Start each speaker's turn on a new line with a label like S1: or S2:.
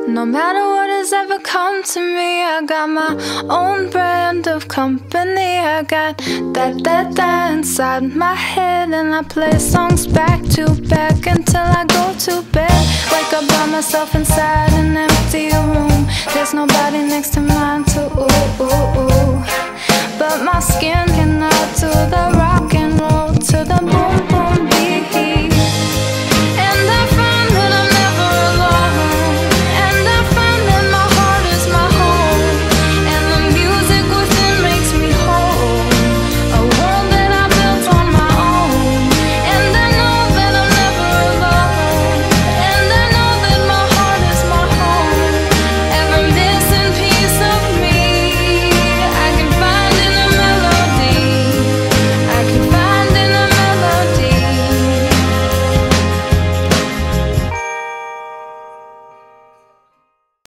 S1: No matter what has ever come to me, I got my own brand of company. I got that inside my head, and I play songs back to back until I go to bed. Wake up by myself inside an empty room. There's nobody next to mine to but my skin can nod to the rock and roll, to the boom